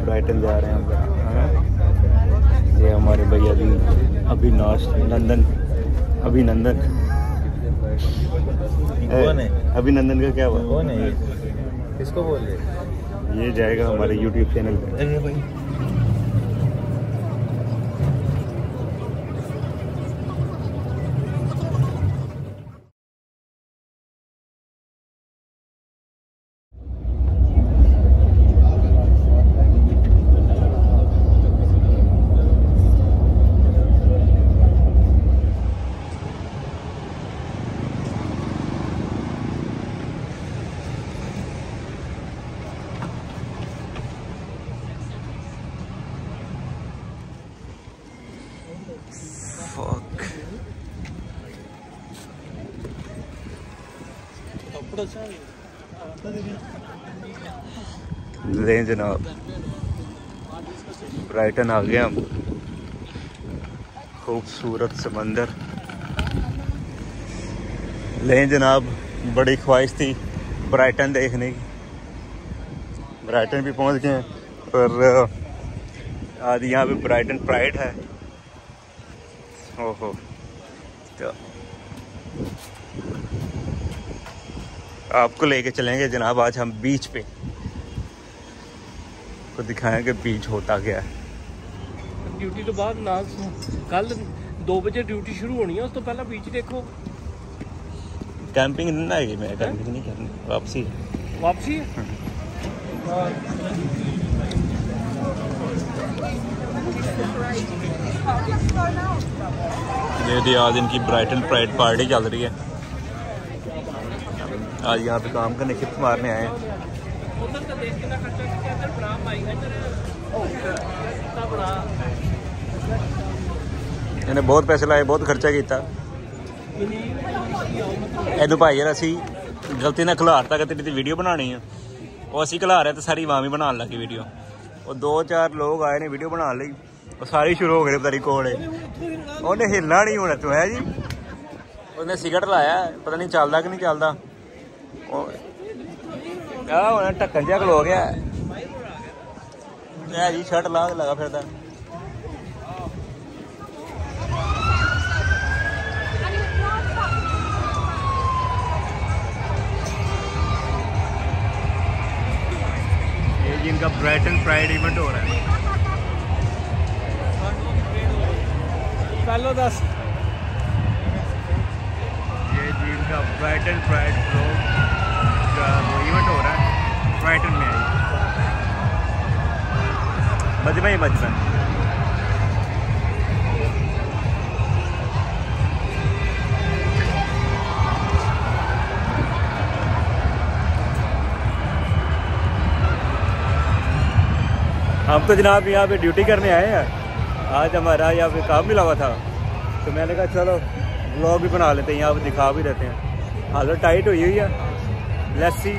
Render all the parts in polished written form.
Brighton जा रहे हैं हम। ये हमारे भैया जी अभिनाश नंदन, अभिनंदन। कौन है अभिनंदन का क्या हुआ? कौन है ये? किसको बोल रहे? ये जाएगा हमारे YouTube चैनल पे। अरे भाई ले जनाब, ब्राइटन आ गए हम। खूबसूरत समंदर। ले जनाब, बड़ी ख्वाहिश थी ब्राइटन देखने की। ब्राइटन भी पहुंच गए हैं और आज यहाँ पे ब्राइटन प्राइड है। ओहो, तो आपको लेके चलेंगे जनाब आज हम बीच पे, को दिखाएंगे बीच होता क्या है। ड्यूटी तो बाद ना, कल 2 बजे ड्यूटी शुरू होनी है, उस तो पहला बीच देखो। कैंपिंग नहीं आएगी, मैं कैंपिंग नहीं करनी, वापसी वापसी है। ये थी आज इनकी ब्राइटन प्राइड पार्टी चल रही है। आज यहाँ पे काम करने खिप मारने आए हैं। इन्हें बहुत पैसे लाए, बहुत खर्चा किया। इनू भाई यार असी गलती ने खिलारता कि तेरी वीडियो बनानी है, वो असी खिला रहे तो सारी वामी बनाने लगी वीडियो। और 2-4 लोग आए ने वीडियो बनाने लगी, और सारी शुरू हो गए पता नहीं कोड़े। उन्हें हिलना नहीं होना तू है जी। उन्हें सिगरेट लाया, पता नहीं चलता कि नहीं चलता। ढक्कन जहा खलो गया जी, शर्ट ला के लगा फिरदा। ये जिनका ब्राइटन प्राइड इवेंट हो रहा है। पहलो 10 ये जिनका ब्राइटन प्राइड वो इवेंट हो रहा है ब्राइटन में। मजमा ही मजमा। हम तो जनाब यहाँ पे ड्यूटी करने आए हैं। आज हमारा यहाँ पे काम मिला हुआ था, तो मैंने कहा चलो व्लॉग भी बना लेते हैं, यहाँ पे दिखा भी देते हैं। हालत टाइट हुई हुई है। लस्सी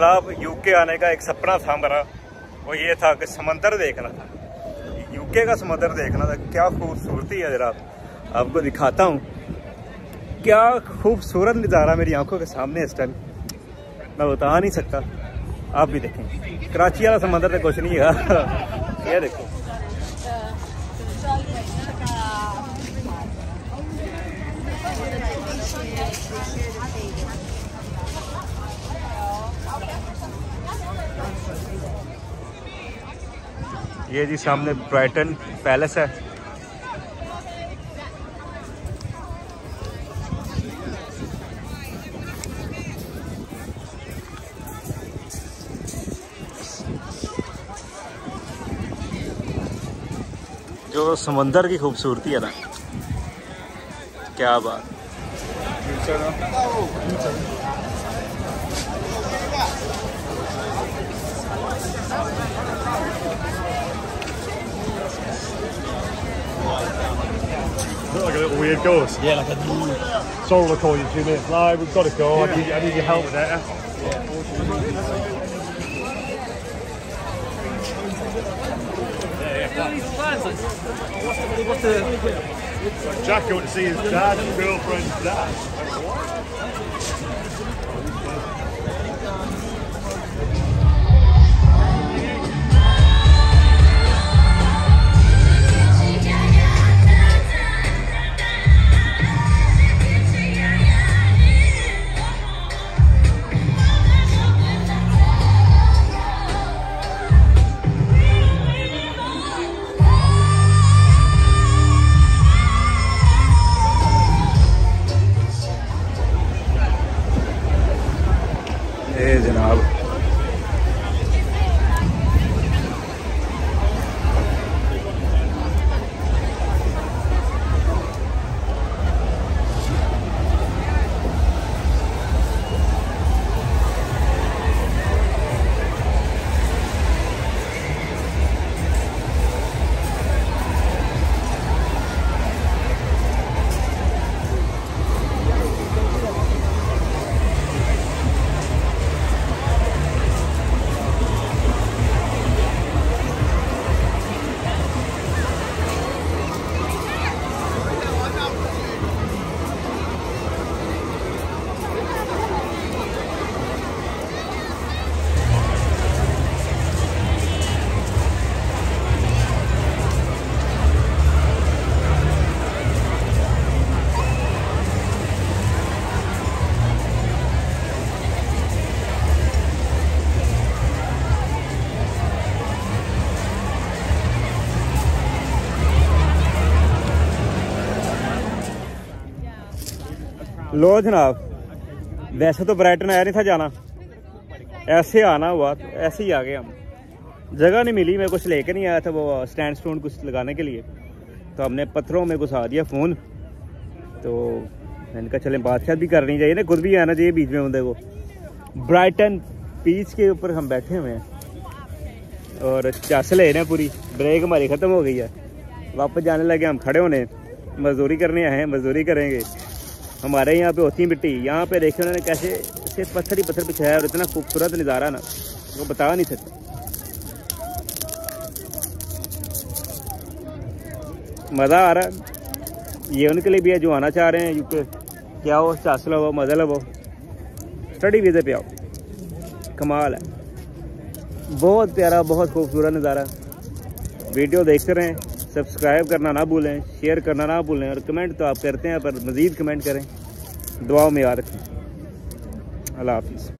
जनाब यूके आने का एक सपना था मेरा, वो ये था कि समंदर देखना था, यूके का समंदर देखना था। क्या खूबसूरती है जनाब, आपको दिखाता हूँ क्या खूबसूरत नज़ारा मेरी आंखों के सामने इस टाइम, मैं बता नहीं सकता। आप भी देखें, कराची वाला समंदर तो कुछ नहीं है। ये देखो ये जी सामने ब्राइटन पैलेस है। जो समंदर की खूबसूरती है ना, क्या बात। Look like a little weird ghost. Yeah, like a Sorry, we'll call you in 2 minutes. No, we've got to go. I need your help with that. Jack went to see his dad's girlfriend's dad. जनाब लो जनाब, वैसे तो Brighton आया नहीं था जाना, ऐसे आना हुआ तो ऐसे ही आ गए हम। जगह नहीं मिली, मैं कुछ लेके नहीं आया था वो स्टैंड स्टोन कुछ लगाने के लिए, तो हमने पत्थरों में घुसा दिया फ़ोन। तो मैंने कहा चलें बातचीत भी करनी चाहिए ना, खुद भी आना चाहिए बीच में बंदे को। ब्राइटन बीच के ऊपर हम बैठे हुए हैं और चस ले ना, पूरी ब्रेक हमारी ख़त्म हो गई है, वापस जाने लगे हम। खड़े होने मजदूरी करने आए हैं, मजदूरी करेंगे। हमारे यहाँ पे होती मिट्टी, यहाँ पे देखे उन्होंने कैसे सिर्फ पत्थर ही पत्थर बिछाया और इतना खूबसूरत नज़ारा ना, वो बता नहीं सकता। मज़ा आ रहा है, ये उनके लिए भी है जो आना चाह रहे हैं यूके। क्या हो, चास लो, मज़ा लो, स्टडी वीज़े पे आओ, कमाल है। बहुत प्यारा, बहुत खूबसूरत नज़ारा। वीडियो देखते रहें, सब्सक्राइब करना ना भूलें, शेयर करना ना भूलें, और कमेंट तो आप करते हैं पर मज़ीद कमेंट करें। दुआओं में याद रखें। अल्लाह हाफिज़।